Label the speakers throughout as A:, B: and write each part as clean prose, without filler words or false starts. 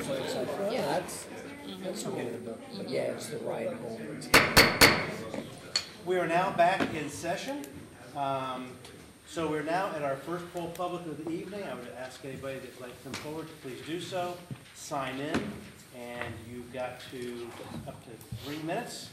A: So it's like, well, that's good. But yeah, it's the ride home.
B: We are now back in session. So we're now at our first poll public of the evening. I would ask anybody that'd like to come forward to please do so. Sign in, and you've got up to 3 minutes.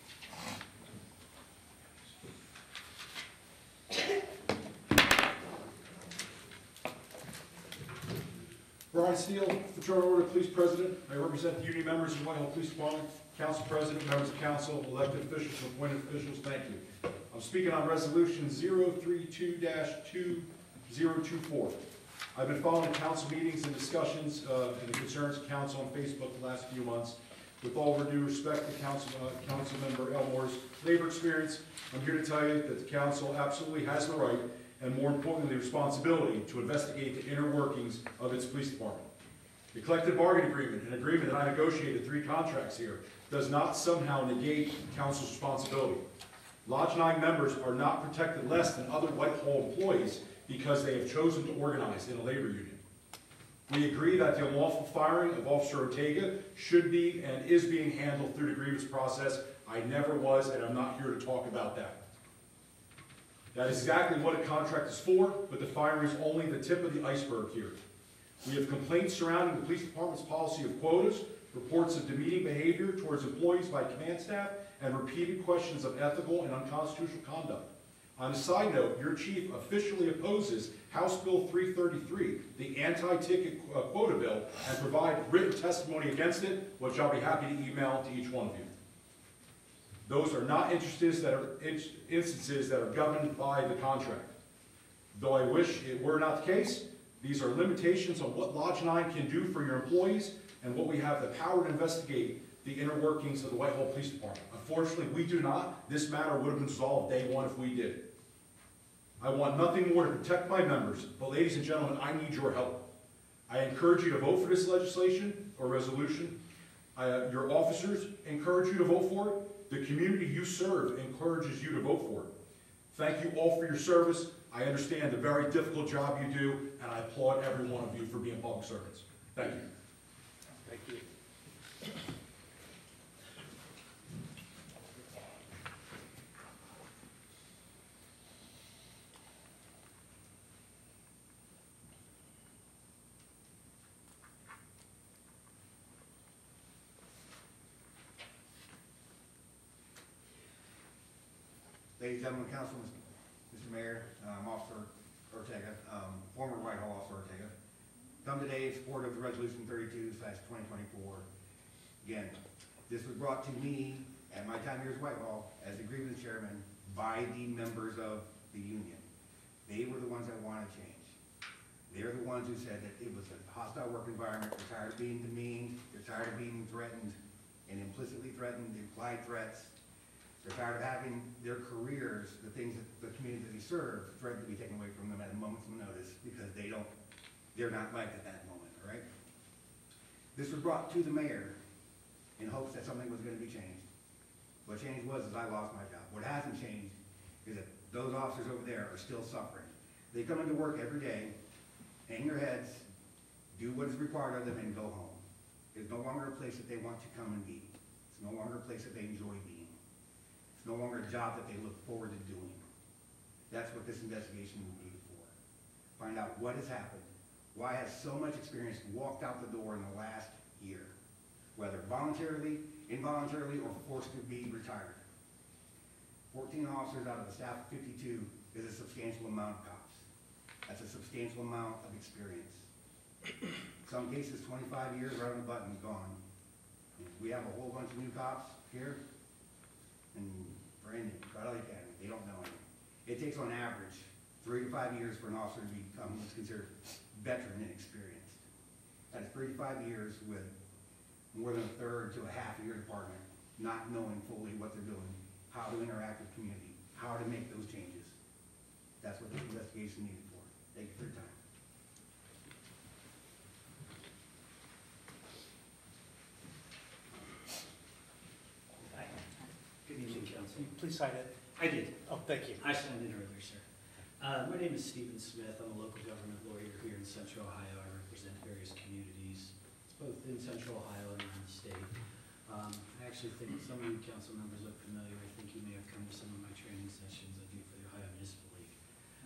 C: Brian Steele, Fraternal Order Police President. I represent the union members of the Whitehall Police Department, Council President, members of Council, elected officials, and appointed officials. Thank you. I'm speaking on Resolution 032-2024. I've been following council meetings and discussions and the concerns of council on Facebook the last few months. With all due respect to Council Member Elmore's labor experience, I'm here to tell you that the council absolutely has the right and, more importantly, the responsibility to investigate the inner workings of its police department. The collective bargaining agreement, an agreement that I negotiated 3 contracts here, does not somehow negate council's responsibility. Lodge 9 members are not protected less than other Whitehall employees because they have chosen to organize in a labor union. We agree that the unlawful firing of Officer Ortega should be and is being handled through the grievance process. I never was, and I'm not here to talk about that. That is exactly what a contract is for, but the firing is only the tip of the iceberg here. We have complaints surrounding the police department's policy of quotas, reports of demeaning behavior towards employees by command staff, and repeated questions of ethical and unconstitutional conduct. On a side note, your chief officially opposes House Bill 333, the anti-ticket quota bill, and provide written testimony against it, which I'll be happy to email to each one of you. Those are not instances that are governed by the contract. Though I wish it were not the case, these are limitations on what Lodge 9 can do for your employees and what we have the power to investigate the inner workings of the Whitehall Police Department. Unfortunately, we do not. This matter would have been solved day one if we did. I want nothing more to protect my members, but ladies and gentlemen, I need your help. I encourage you to vote for this legislation or resolution. Your officers encourage you to vote for it. The community you serve encourages you to vote for it. Thank you all for your service. I understand the very difficult job you do, and I applaud every one of you for being public servants. Thank you.
B: Thank you.
D: Ladies and gentlemen, Council, Mr. Mayor, Officer Ortega, former Whitehall Officer Ortega, come today in support of the Resolution 32/2024. Again, this was brought to me at my time here as Whitehall as the grievance chairman by the members of the union. They were the ones that wanted change. They're the ones who said that it was a hostile work environment. They're tired of being demeaned. They're tired of being threatened and implicitly threatened, implied threats. They're tired of having their careers, the things that the community that they serve, threatened to be taken away from them at a moment's notice because they're not liked at that moment, all right? This was brought to the mayor in hopes that something was going to be changed. What changed was I lost my job. What hasn't changed is that those officers over there are still suffering. They come into work every day, hang their heads, do what is required of them, and go home. It's no longer a place that they want to come and be. It's no longer a place that they enjoy being. It's no longer a job that they look forward to doing. That's what this investigation will be for. Find out what has happened. Why has so much experience walked out the door in the last year, whether voluntarily, involuntarily, or forced to be retired. 14 officers out of a staff of 52 is a substantial amount of cops. That's a substantial amount of experience. Some cases, 25 years right on the button, gone. We have a whole bunch of new cops here, and brand new, right out of the academy. They don't know anything. It takes on average 3 to 5 years for an officer to become what's considered veteran and experienced. That is 3 to 5 years with more than a third to a half of your department not knowing fully what they're doing, how to interact with community, how to make those changes. That's what this investigation needed for. Thank you for your time.
E: Good evening, Council.
B: Please sign it.
E: I did.
B: Oh, thank you.
E: I signed in earlier, sir. My name is Stephen Smith. I'm a local government lawyer here in Central Ohio. I represent various communities, both inside Central Ohio and around the state. I actually think some of you council members look familiar. I think you may have come to some of my training sessions I do for the Ohio Municipal League.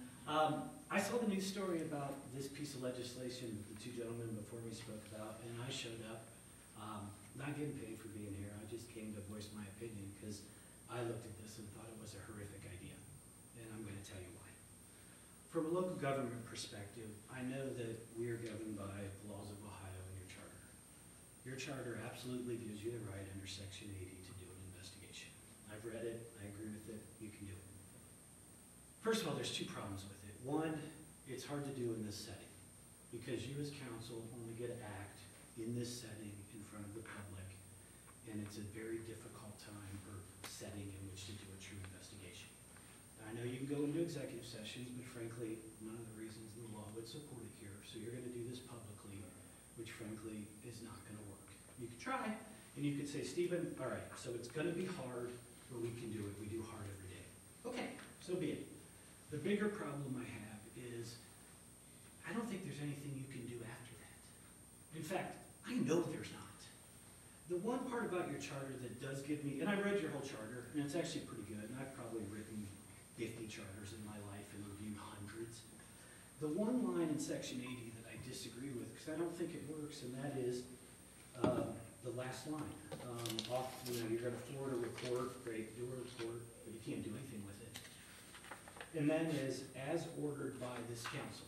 E: I saw the news story about this piece of legislation that the two gentlemen before me spoke about, and I showed up, not getting paid for being here. I just came to voice my opinion because I looked at this and thought it was a horrific idea, and I'm going to tell you why. From a local government perspective, I know that we are governed by the laws of Ohio and your charter. Your charter absolutely gives you the right under Section 80 to do an investigation. I've read it, I agree with it, you can do it. First of all, there's two problems with it. One, it's hard to do in this setting because you as council only get to act in this setting in front of the public, and it's a very difficult time or setting in which to do a true investigation. I know you can go into executive sessions, but frankly, none of the reasons the law would support it here. So you're going to do this publicly, which frankly is not going to work. You could try, and you could say, Stephen, all right, so it's going to be hard, but we can do it. We do hard every day. Okay, so be it. The bigger problem I have is I don't think there's anything you can do after that. In fact, I know there's not. The one part about your charter that does give me, and I read your whole charter, and it's actually pretty good, and I've probably written 50 charters in my life and reviewed hundreds. The one line in Section 80 that I disagree with, because I don't think it works, and that is the last line. You're going to forward a report, great, do a report, but you can't do anything with it. And then is, as ordered by this council.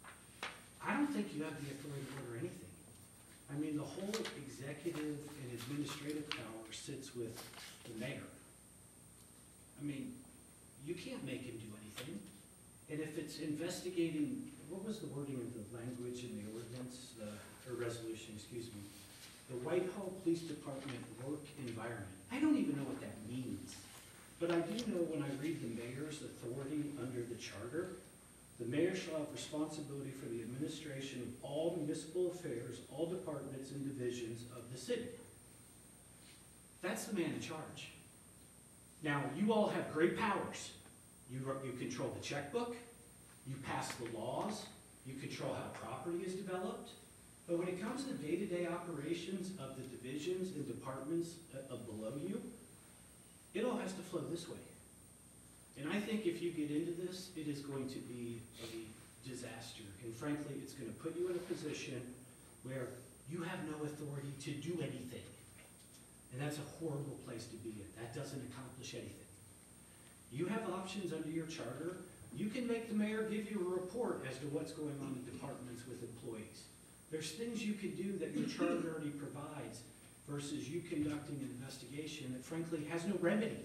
E: I don't think you have the authority to order anything. I mean, the whole executive and administrative power sits with the mayor. I mean, you can't make him do anything. And if it's investigating, what was the wording of the language in the ordinance, or resolution, excuse me? The Whitehall Police Department work environment. I don't even know what that means. But I do know when I read the mayor's authority under the charter, the mayor shall have responsibility for the administration of all municipal affairs, all departments and divisions of the city. That's the man in charge. Now, you all have great powers. You control the checkbook, you pass the laws, you control how property is developed, but when it comes to day-to-day operations of the divisions and departments below you, it all has to flow this way. And I think if you get into this, it is going to be a disaster. And frankly, it's going to put you in a position where you have no authority to do anything. And that's a horrible place to be in. That doesn't accomplish anything. You have options under your charter. You can make the mayor give you a report as to what's going on in departments with employees. There's things you can do that your charter already provides versus you conducting an investigation that frankly has no remedy.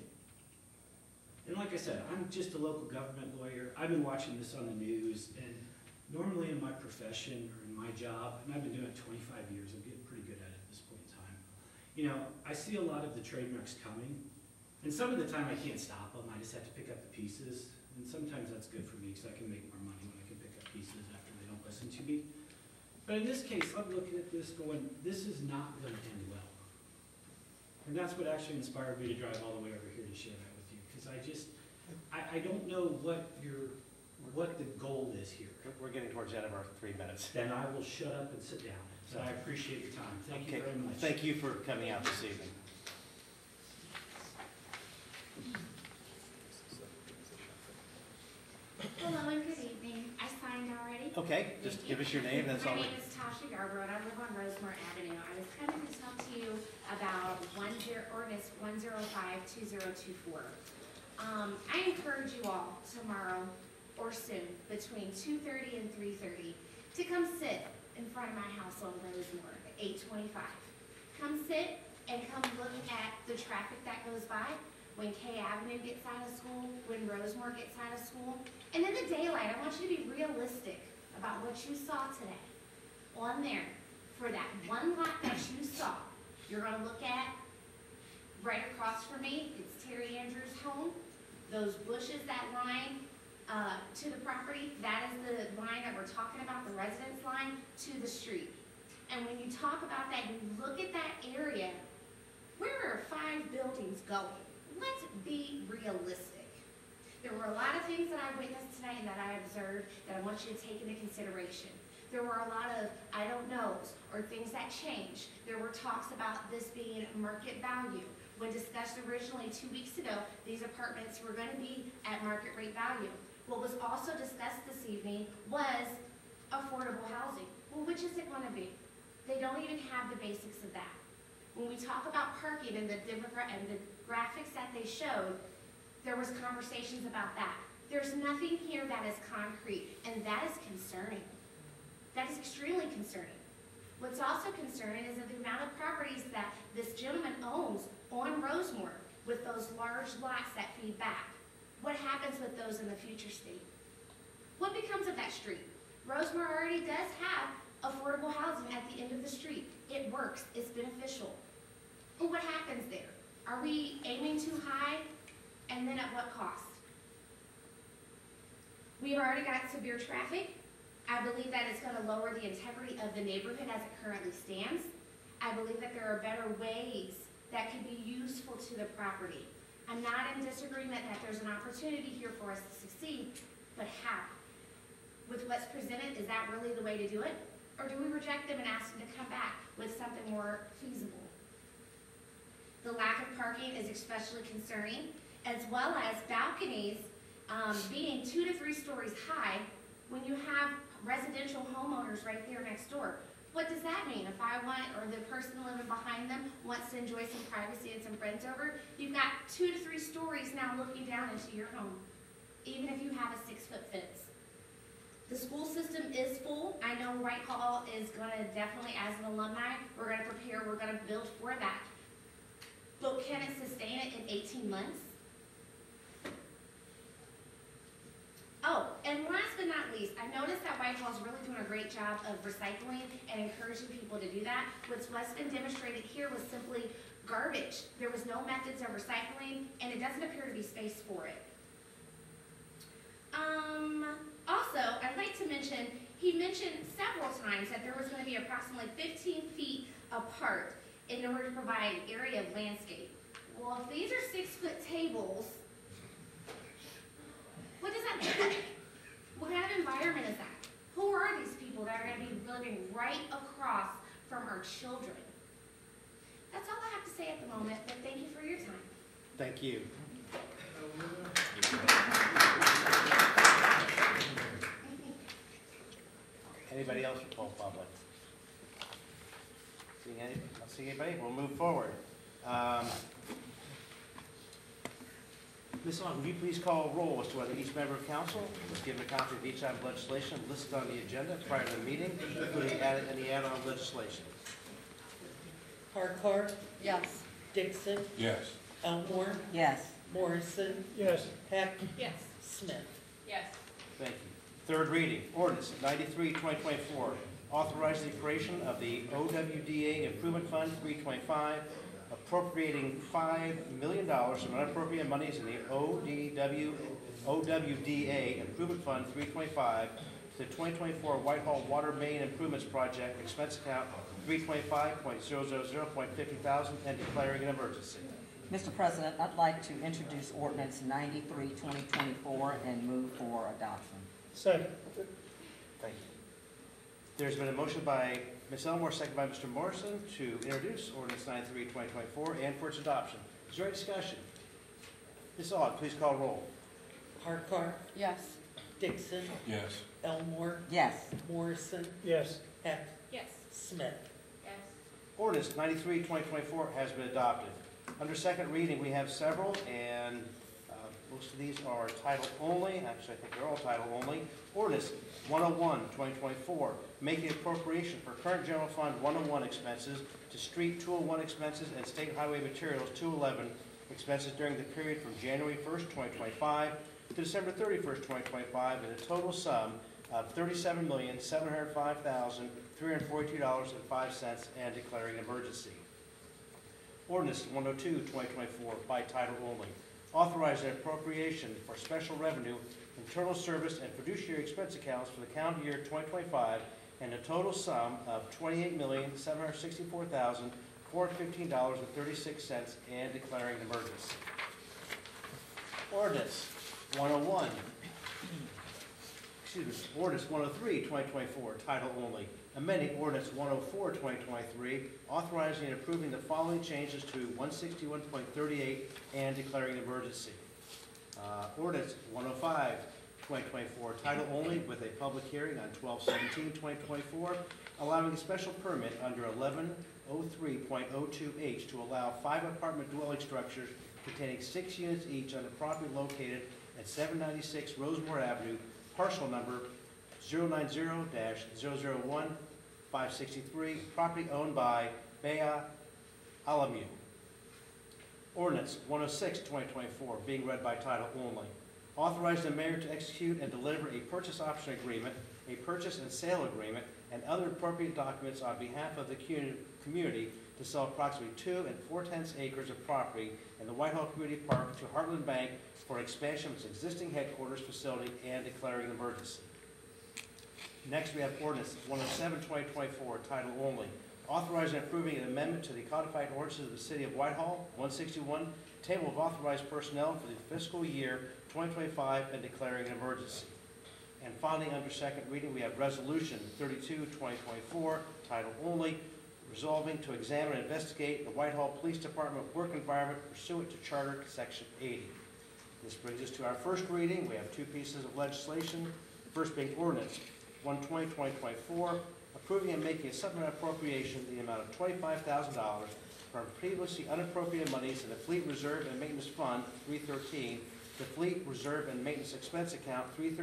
E: And like I said, I'm just a local government lawyer. I've been watching this on the news, and normally in my profession or in my job, and I've been doing it 25 years, I'm getting pretty good at it at this point in time. You know, I see a lot of the trademarks coming, and some of the time I can't stop them. I just have to pick up the pieces, and sometimes that's good for me because I can make more money when I can pick up pieces after they don't listen to me. But in this case, I'm looking at this going, this is not going to end well. And that's what actually inspired me to drive all the way over here to share that with you, because I don't know what the goal is here.
B: We're getting towards the end of our 3 minutes.
E: Then I will shut up and sit down. So I appreciate your time. Thank you very much.
B: Thank you for coming out this evening.
F: Hello and good evening. I signed already.
B: Okay, just give us your name, that's all.
F: My name is Tasha Garber, and I live on Rosemore Avenue. I was coming to talk to you about ordinance 105-2024. I encourage you all tomorrow or soon, between 2:30 and 3:30, to come sit in front of my house on Rosemore at 825. Come sit and come look at the traffic that goes by when K Avenue gets out of school, when Rosemore gets out of school. And in the daylight, I want you to be realistic about what you saw today. On there, for that one lot that you saw, you're gonna look at right across from me, it's Terry Andrews' home. Those bushes that line to the property, that is the line that we're talking about, the residence line to the street. And when you talk about that, you look at that area, where are 5 buildings going? Let's be realistic. There were a lot of things that I witnessed tonight and that I observed that I want you to take into consideration. There were a lot of I don't knows or things that changed. There were talks about this being market value. When discussed originally 2 weeks ago, these apartments were going to be at market rate value. What was also discussed this evening was affordable housing. Well, which is it going to be? They don't even have the basics of that. When we talk about parking and the graphics that they showed, there was conversations about that. There's nothing here that is concrete, and that is concerning. That is extremely concerning. What's also concerning is the amount of properties that this gentleman owns on Rosemore with those large lots that feed back. What happens with those in the future state? What becomes of that street? Rosemore already does have affordable housing at the end of the street. It works, it's beneficial. But what happens there? Are we aiming too high? And then at what cost? We've already got severe traffic. I believe that it's going to lower the integrity of the neighborhood as it currently stands. I believe that there are better ways that could be useful to the property. I'm not in disagreement that there's an opportunity here for us to succeed, but how? With what's presented, is that really the way to do it? Or do we reject them and ask them to come back with something more feasible? The lack of parking is especially concerning, as well as balconies being 2 to 3 stories high when you have residential homeowners right there next door. What does that mean? If I want, or the person living behind them wants to enjoy some privacy and some friends over, you've got 2 to 3 stories now looking down into your home, even if you have a 6-foot fence. The school system is full. I know Whitehall is going to definitely, as an alumni, we're going to prepare, we're going to build for that. But can it sustain it in 18 months? Oh, and last but not least, I noticed that Whitehall is really doing a great job of recycling and encouraging people to do that. What's been demonstrated here was simply garbage. There was no methods of recycling, and it doesn't appear to be space for it. Also, I'd like to mention, he mentioned several times that there was going to be approximately 15 feet apart in order to provide an area of landscape. Well, if these are 6-foot tables, what does that look like? What kind of environment is that? Who are these people that are going to be living right across from our children? That's all I have to say at the moment, but thank you for your time.
B: Thank you. Anybody else from Paul Public? Not seeing anybody? We'll move forward. Ms. Long, would you please call a roll as to whether each member of council was given a copy of each item of legislation listed on the agenda prior to the meeting, including any add-on legislation?
G: Harcar,
H: Yes.
G: Dixon,
I: Yes.
G: Elmore,
H: Yes.
G: Morrison,
A: Yes.
G: Heck,
H: Yes.
G: Smith.
H: Yes.
B: Thank you. Third reading, ordinance 93, 2024, authorizing the creation of the OWDA Improvement Fund 325, appropriating $5 million from unappropriated monies in the OWDA Improvement Fund 325 to the 2024 Whitehall Water Main Improvements Project expense account 325.000.50,000 and declaring an emergency.
H: Mr. President, I'd like to introduce ordinance 93, 2024 and move for adoption.
A: Second.
B: Thank you. There's been a motion by Ms. Elmore, second by Mr. Morrison, to introduce ordinance 93, 2024 and for its adoption. Is there any discussion? Ms. Aug, please call roll.
G: Harcar,
H: Yes.
G: Dixon,
I: Yes.
G: Elmore,
H: Yes.
G: Morrison,
A: Yes.
G: Heck,
H: Yes.
G: Smith.
H: Yes.
B: Ordinance 93, 2024 has been adopted. Under second reading, we have several, and most of these are title only. Actually, I think they're all title only. Ordinance 101, 2024, making appropriation for current general fund 101 expenses to street 201 expenses and state highway materials 211 expenses during the period from January 1st, 2025 to December 31st, 2025 in a total sum of $37,705,342.05 and declaring an emergency. Ordinance 102, 2024 by title only, authorizing appropriation for special revenue, internal service, and fiduciary expense accounts for the calendar year 2025 and a total sum of $28,764,415.36 and declaring an emergency. Ordinance 101, Ordinance 103, 2024, title only, amending ordinance 104, 2023, authorizing and approving the following changes to 161.38 and declaring an emergency. Ordinance 105, 2024, title only, with a public hearing on 12/17/2024, allowing a special permit under 1103.02H to allow 5 apartment dwelling structures containing 6 units each on the property located at 796 Rosemore Avenue, parcel number 090-001-563, property owned by Bea Alamu. Ordinance 106, 2024, being read by title only. Authorize the mayor to execute and deliver a purchase option agreement, a purchase and sale agreement, and other appropriate documents on behalf of the community to sell approximately 2 4/10 acres of property in the Whitehall Community Park to Heartland Bank for expansion of its existing headquarters facility and declaring an emergency. Next, we have ordinance 107, 2024, title only, authorizing and approving an amendment to the codified ordinances of the city of Whitehall, 161, table of authorized personnel for the fiscal year 2025 and declaring an emergency. And finally, under second reading, we have resolution 32, 2024, title only, resolving to examine and investigate the Whitehall Police Department work environment pursuant to Charter Section 80. This brings us to our first reading. We have 2 pieces of legislation. The first being ordinance 120, 2024, approving and making a supplemental appropriation in the amount of $25,000 from previously unappropriated monies in the Fleet Reserve and Maintenance Fund 313 to Fleet Reserve and Maintenance Expense Account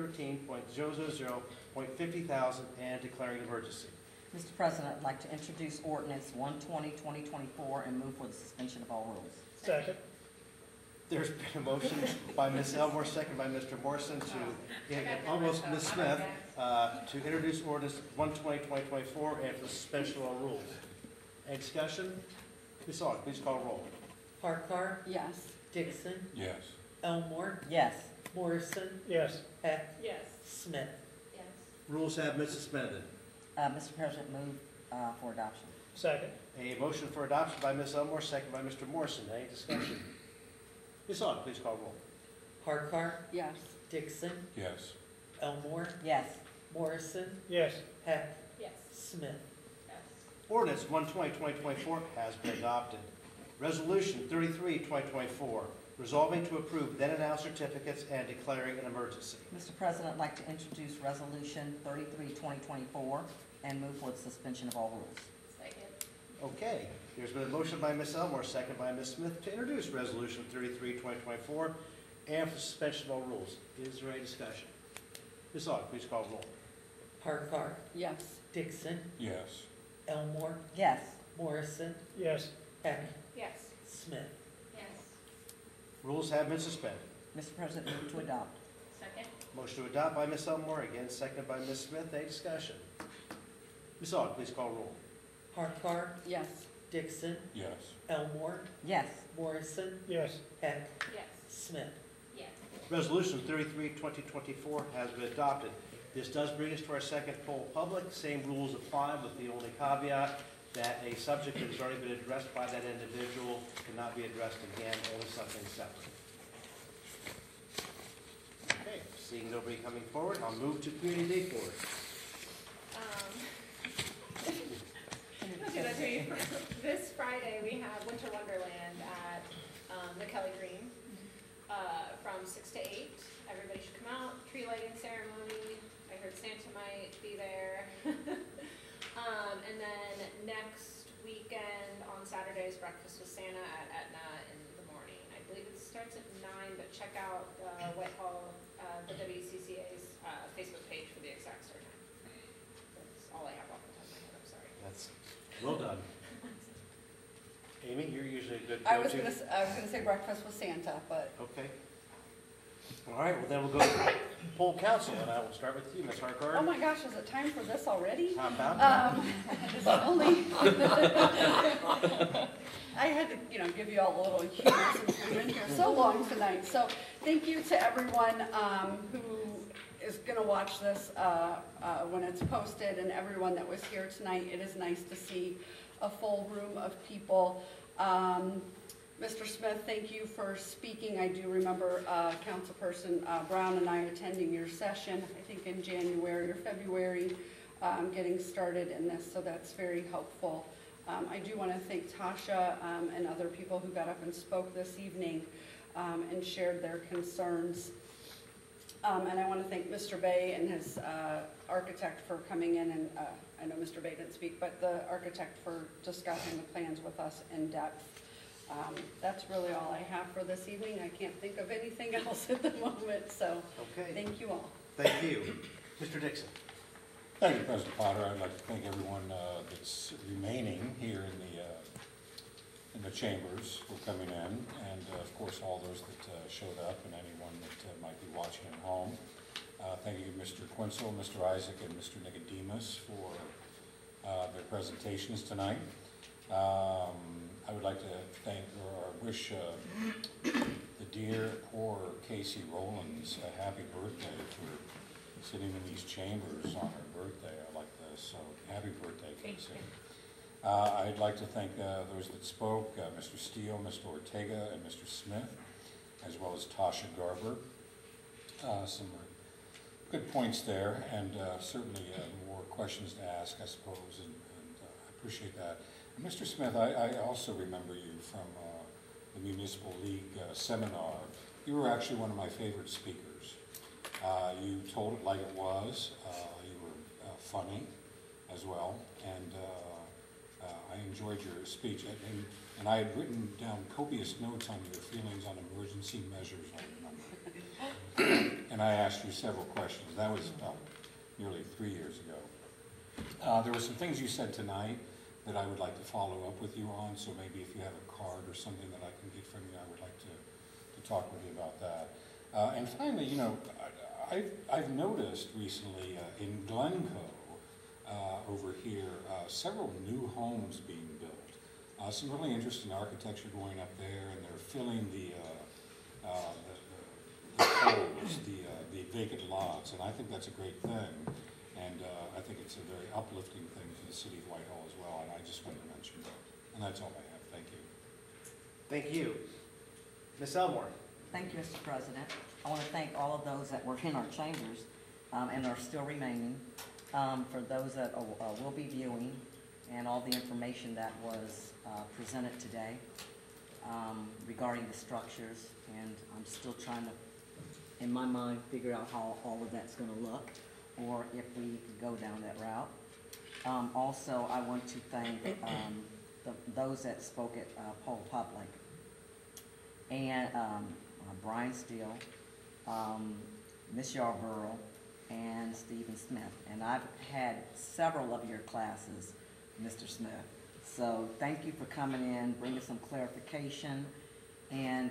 B: 313.000.50,000 and declaring an emergency.
H: Mr. President, I'd like to introduce ordinance 120, 2024, and move for the suspension of all rules.
A: Second.
B: There's been a motion by Ms. Elmore, second by Mr. Morrison almost Ms. Smith, to introduce ordinance 120, 2024 and for suspension of all rules. Any discussion? Ms. Aug, please call roll.
G: Harcar,
I: Yes.
G: Dixon,
J: Yes.
G: Elmore,
H: Yes.
G: Morrison,
A: Yes.
G: Heck,
I: Yes.
G: Smith.
F: Yes.
B: Rules have been suspended.
H: Mr. President, move for adoption.
A: Second.
B: A motion for adoption by Ms. Elmore, second by Mr. Morrison. Any discussion? Ms. Aug, please call roll.
G: Harcar,
I: Yes.
G: Dixon,
J: Yes.
G: Elmore,
H: Yes.
G: Morrison,
A: Yes.
G: Heck,
F: Yes.
G: Smith.
F: Yes.
B: Ordinance 120, 2024 has been adopted. Resolution 33, 2024, resolving to approve then and now certificates and declaring an emergency.
H: Mr. President, I'd like to introduce resolution 33, 2024, and move for the suspension of all rules.
F: Second.
B: Okay, there's been a motion by Ms. Elmore, second by Ms. Smith to introduce Resolution 33, 2024, and for suspension of all rules. Is there any discussion? Ms. Aug, please call roll.
G: Harcar,
I: Yes.
G: Dixon,
J: Yes.
G: Elmore,
H: Yes.
G: Morrison,
A: Yes.
G: Heck,
F: Yes.
G: Smith.
F: Yes.
B: Rules have been suspended.
H: Mr. President, move to adopt.
F: Second.
B: Motion to adopt by Ms. Elmore, again seconded by Ms. Smith. Any discussion? Ms. Aug, please call roll.
G: Harcar,
I: Yes.
G: Dixon,
J: Yes.
G: Elmore,
H: Yes.
G: Morrison,
A: Yes.
G: Heck,
F: Yes.
G: Smith.
F: Yes.
B: Resolution 33, 2024 has been adopted. This does bring us to our second poll public. Same rules apply with the only caveat that a subject that has already been addressed by that individual cannot be addressed again, only something separate. Okay, seeing nobody coming forward, I'll move to community day forward.
K: This Friday, we have Winter Wonderland at the Kelly Green from 6 to 8. Everybody should come out, tree lighting ceremony. I heard Santa might be there. And then next weekend on Saturday is Breakfast with Santa at Etna in the morning. I believe it starts at 9, but check out Whitehall, the WCCA's Facebook page for the exact start time. That's all I have off the top of my head, I'm sorry.
B: That's well done. Amy, you're usually a good
I: I was
B: go-to.
I: gonna say breakfast with Santa, but
B: Okay. All right, well then we'll go to poll council, and I will start with you, Ms.
I: oh
B: Harkar.
I: my gosh, is it time for this already?
B: How about?
I: It's only. I had to, give you all a little humor since we've been here so long tonight. So thank you to everyone who is going to watch this when it's posted, and everyone that was here tonight. It is nice to see a full room of people. Mr. Smith, thank you for speaking. I do remember Councilperson Brown and I attending your session, I think in January or February, getting started in this, so that's very helpful. I do want to thank Tasha and other people who got up and spoke this evening and shared their concerns. And I want to thank Mr. Bay and his architect for coming in, and I know Mr. Bay didn't speak, but the architect for discussing the plans with us in depth. That's really all I have for this evening. I can't think of anything else at the moment, so
B: Okay,
I: thank you all.
B: thank you. Mr. Dixon.
J: Thank you, President Potter. I'd like to thank everyone that's remaining here in the chambers for coming in, and of course all those that showed up, and anyone that might be watching at home. Thank you, Mr. Quinzel, Mr. Isaac, and Mr. Nicodemus for their presentations tonight. I would like to thank or wish the dear poor Casey Rollins a happy birthday for sitting in these chambers on her birthday. I like this, so happy birthday, Casey. I'd like to thank those that spoke, Mr. Steele, Mr. Ortega, and Mr. Smith, as well as Tasha Garber. Some good points there, and certainly more questions to ask, I suppose, and I appreciate that. And Mr. Smith, I also remember you from the Municipal League seminar. You were actually one of my favorite speakers. You told it like it was. You were funny as well, and I enjoyed your speech. And I had written down copious notes on your feelings on emergency measures, I remember. And I asked you several questions. That was about nearly 3 years ago. There were some things you said tonight that I would like to follow up with you on, so maybe if you have a card or something that I can get from you, I would like to talk with you about that. And finally, you know, I've noticed recently in Glencoe, over here, several new homes being built. Some really interesting architecture going up there, and they're filling the holes, the vacant lots, and I think that's a great thing. And I think it's a very uplifting thing for the city of Whitehall as well, and I just wanted to mention that. And that's all I have. Thank you.
B: Thank you. Ms. Elmore.
H: Thank you, Mr. President. I want to thank all of those that were in our chambers and are still remaining, for those that will be viewing, and all the information that was presented today regarding the structures. And I'm still trying to, in my mind, figure out how all of that's going to look, or if we go down that route. Also, I want to thank those that spoke at Poll Public, and Brian Steele, Ms. Yarborough, and Stephen Smith. And I've had several of your classes, Mr. Smith. So thank you for coming in, bringing some clarification, and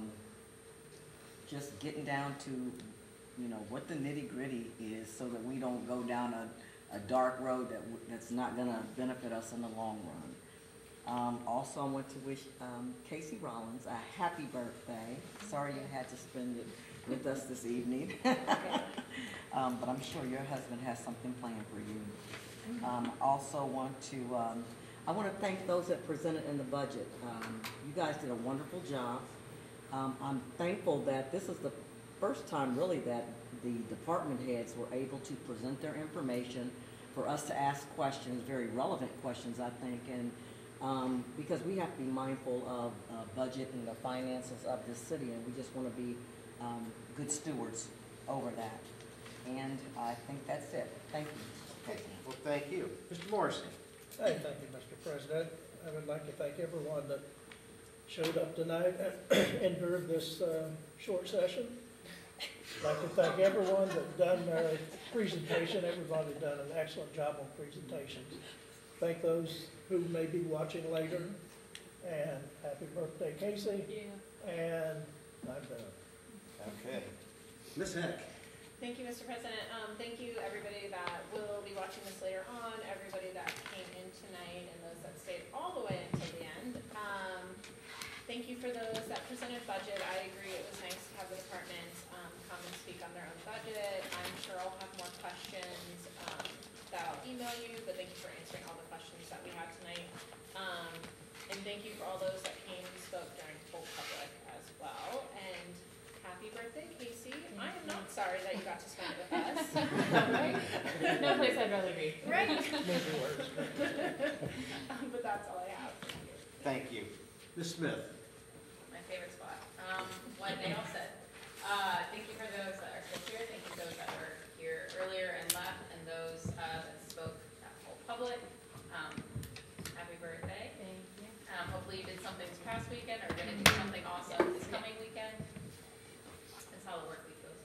H: just getting down to, you know, what the nitty-gritty is, so that we don't go down a dark road that's not going to benefit us in the long run. Also, I want to wish Casey Rollins a happy birthday. Sorry you had to spend it with us this evening. But I'm sure your husband has something planned for you. Also want to, I want to thank those that presented in the budget. You guys did a wonderful job. I'm thankful that this is the first time really that the department heads were able to present their information for us to ask questions, very relevant questions, I think, and because we have to be mindful of budget and the finances of this city, and we just want to be good stewards over that. And I think that's it. Thank you.
B: Okay, well, thank you. Mr. Morrison.
A: Hey, thank you, Mr. President. I would like to thank everyone that showed up tonight and heard this short session. I'd like to thank everyone that done their presentation. Everybody done an excellent job on presentations. Thank those who may be watching later. And happy birthday, Casey.
K: Yeah.
A: And I'm done.
B: Okay. Ms. Heck.
K: Thank you, Mr. President. Thank you, everybody that will be watching this later on, everybody that came in tonight, and those that stayed all the way until the end. Thank you for those that presented budget. I agree, it was nice to have the department come and speak on their own budget. I'm sure I'll have more questions that I'll email you, but thank you for answering all the questions that we had tonight. And thank you for all those that came and spoke during got to spend it with us.
L: No place I'd rather be.
K: Right?
A: Maybe words.
K: But that's all I have.
B: Thank you. Ms. Smith?
L: My favorite spot. What they all said. Thank you for those that are still here. Thank you for those that were here earlier and left, and those that spoke at whole public. Happy birthday.
F: Thank you.
L: Hopefully you did something this past weekend, or gonna do something awesome this coming weekend. That's how the work week goes.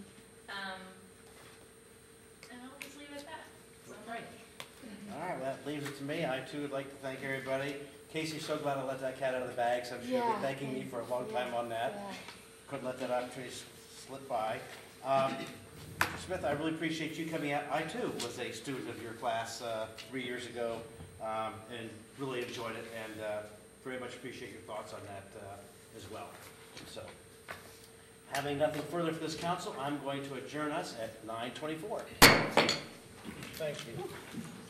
L: And I'll just leave it at that. So, right.
B: All right, well, that leaves it to me. I too would like to thank everybody. Casey's so glad I let that cat out of the bag, so I'm sure you'll be thanking me for a long time on that. Couldn't let that opportunity slip by. Smith, I really appreciate you coming out. I too was a student of your class 3 years ago, and really enjoyed it, and very much appreciate your thoughts on that as well. So, having nothing further for this council, I'm going to adjourn us at 9:24.
A: Thank you.